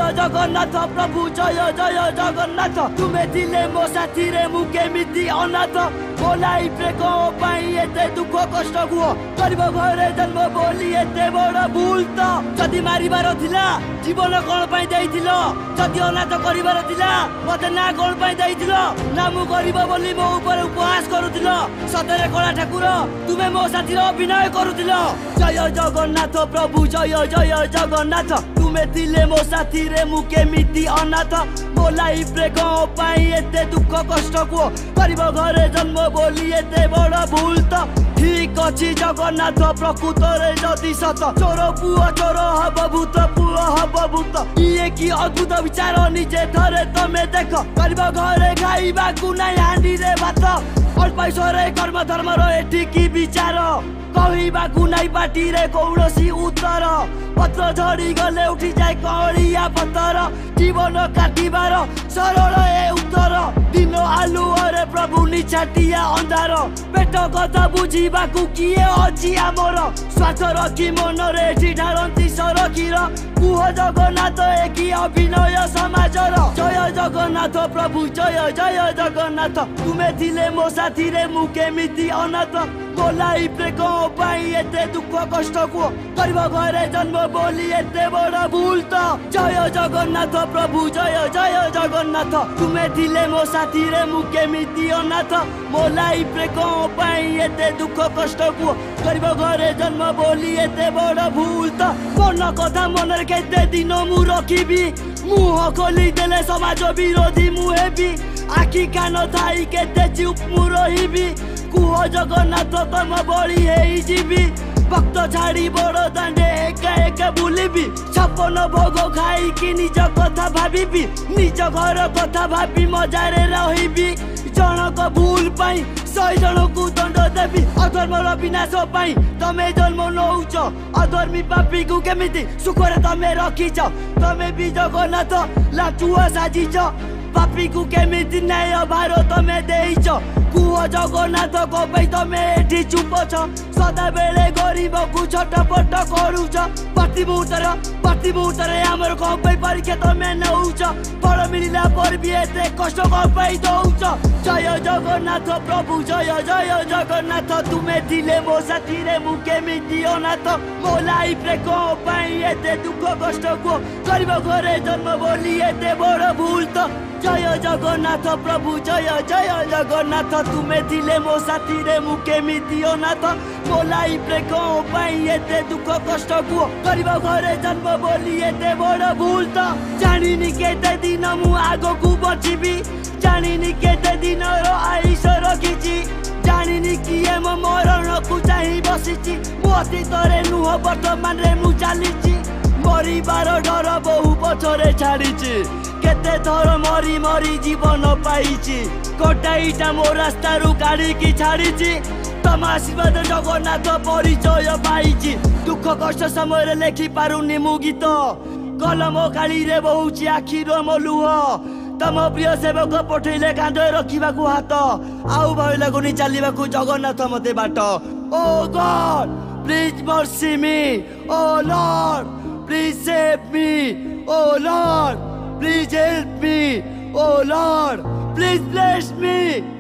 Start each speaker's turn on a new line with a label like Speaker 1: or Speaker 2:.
Speaker 1: जगन्नाथ प्रभु जय जय जगन्नाथ तुमे थिले मो साथी रे मु केमिति अनाथ मो लाइफ रे को पाई एते दुख कष्ट गुह गरीब घरे जन्म बोली एते बड़ भूल तो जदि मारिबार थिला जीवन कोन पाई देइथिलो जदि अनाथ करिबार थिला मते ना कोन पाई देइथिलो ना मु गरीब बोली मो ऊपर उपहास करूथिलो सतरे कला ठाकुर तुमे मो साथी रो अभिनय करूथिलो जय जगन्नाथ प्रभु जय जय जगन्नाथ तुमे थिले मो साथी रे मु केमिति अनाथ मो लाइफ रे को पाई एते दुख कष्ट को गरीब घरे जन्म बोली एते बड़ भूल तो ठीक अछि जगन्नाथ प्रकृत रे जदि सत चोर पुओ चोर हब भूत पुओ हब भूत ये की अद्भुत विचार निजे थरे तमे देख गरीब घरे खाइबा को नै हांडी रे भात अल्पैसरे कर्म धर्म रो एठी की विचार कहवा को नै पाटी रे कौनसी उत्तर पत्र झड़ी गले उठी जाए कलिया पत्थर जीवन काटिबार सरल ए उत्तर दिन आलु अरे प्रभु निछाटिया अंधार पेट कथा बुझीबा को किए अछि आमर स्वार्थ रखी मन रे एठी ढारंती सरकीर कुह जगन्नाथ एकी अभिनय समाजर जय जगन्नाथ प्रभु जय जय जगन्नाथ तुमे थिले मो साथी रे मु केमिति अनाथ मो लाइफ रे को पाई एते दुख कष्ट को गरीब घरे जन्म बोली एते बड़ भूल तो जय जगन्नाथ प्रभु जय जय जगन्नाथ तुमे थिले मो साथी रे मु केमिति अनाथ मो लाइफ रे को पाई एते दुख कष्ट को गरीब घरे जन्म बोली एते बड़ भूल तो मन कथा मन रे केते दिन मु रखिबी मुह खोली देले समाज विरोधी मु हेबी आखि कान थाई केते चुप मु रहिबी कुह जगन्नाथ तम बड़ी हेई जीवी भक्त छाड़ी बड़ दांडे एका एका बुलिबी छपन भोग खाई कि निज कथा भाबिबी निज घर कथा भाबी मजारे रहिबी जनक भूल पाई 100 जन को दंड देबी अधर्मर विनाश पाई तमे जन्म नौच अधर्मी पापी को केमिति सुखरे तमे रखिछ तमे भी जगन्नाथ लाचुआ साजिछ पापी को केमिति न्याय भार तमे देइछ कुह जगन्नाथ को पे तमे एठी चुप छ सदा बेले गरीब को छटपट करूछ प्रति मुहूर्तरे हमर को पे परीक्षा तमे नउछ फल मिलिला पर भी एते कष्ट को पे दउछ जय जगन्नाथ प्रभु जय जय जगन्नाथ तुमे थिले मो साथी रे मु केमिति अनाथ मो लाइफ रे को पाई एते दुख कष्ट को गरीब घरे जन्म बोली एते बड़ भूल तो जय जगन्नाथ प्रभु जय जय जगन्नाथ तुमे थिले मो साथी रे मु केमिति अनाथ मो लाइफ रे को पाई एते दुख कष्ट को गरीब घरे जन्म बोली एते बड़ भूल तो जानिनी केते दिन मु आगो को बचिबी जानिनी केते दिन रो आयुष रखिची जानिनी किए मो मरण को चाहि बसिची मो अतीत रे नुह वर्तमान रे मु चालिची मरिबार डर बहु पछरे छाड़ीची केते थर मरी मरी जीवन पाइची कटाईटा मो रास्ता रु काढ़ी की छाड़ीची तम आशीर्वाद जगन्नाथ परिचय पाइची दुख कष्ट समय लेखि पारुनी मु गीत कलम काली रे बहुची आखिर मो लुह तम प्रिय सेवक पठेले कांधे रखिबा को हाथ आउ भय लागुनी चलिबा को जगन्नाथ मते बाट oh God please mercy me oh lord please save me oh lord please help me oh lord please bless me